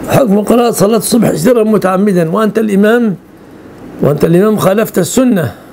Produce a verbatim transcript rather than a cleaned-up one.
حكم قراءة صلاة الصبح سرا متعمدا وأنت الإمام وأنت الإمام خالفت السنة